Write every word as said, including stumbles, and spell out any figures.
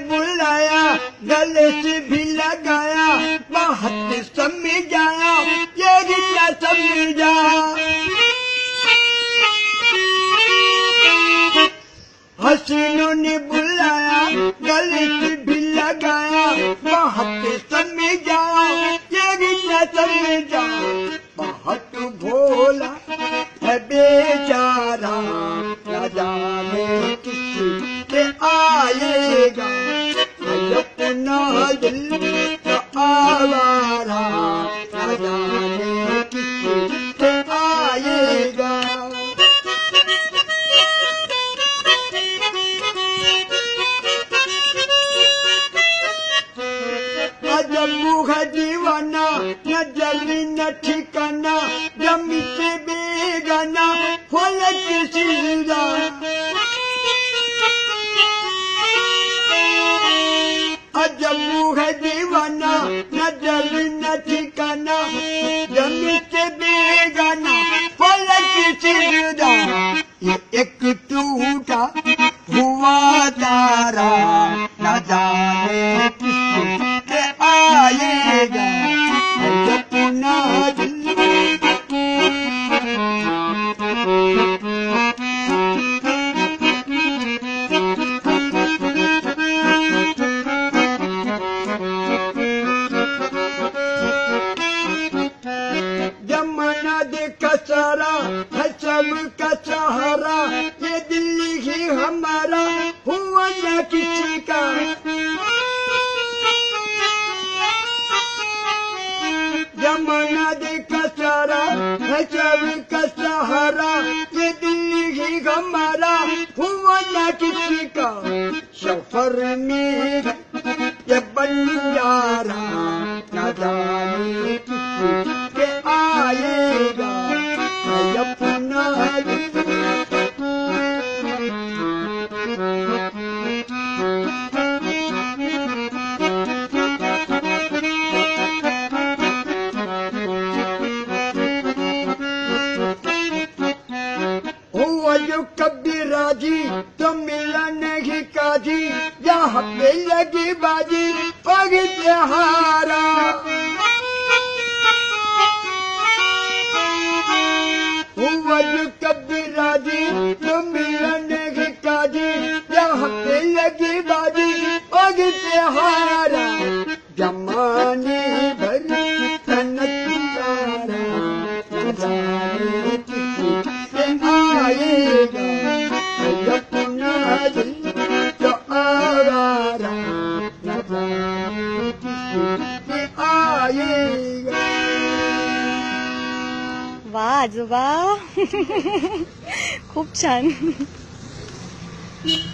बुलाया, गले से भी लगाया, बात समझाया, ये क्या समझा। हसीनों ने बुलाया, गले से भी लगाया, बात समझाया, ये क्या समझा। बहुत भोला है बेचारा, न जाने किसी से आएगा, अपना दिल तो आवारा, न जाने किसी से आएगा। अजब है दीवाना, न जली न ठिकाना, जमी से बेगाना, फलक सीधा। अजब है दीवाना, न जली न ठिकाना, जमी से बेगाना, फलक सीधा। ये एक टूटा हुआ तारा, न जाने किसी से आएगा, अपना दिल। जमाना देखा सारा है सबका सहारा, ये दिल्ली ही हमारा हुआ न किसी का। जमाना देखा सारा है सबका सहारा, ये दिल्ली ही हमारा हुआ न किसी का। सफर में ये बंजारा, न जाने किसी के आएगा, अपना हुआ जो कभी राजी तो मिला नहीं काजी, यहाँ पे लगी बाजी पगी हारा। हुआ जो कभी राजी तो मिला नहीं काजी, यहाँ पे लगी बाजी पगी हारा। जमाने भर तनक तारा, न जाने किसी से आएगा, अपना दिल तो आवारा, न जाने किसी से आएगा। वाह आजोबा खूप छान।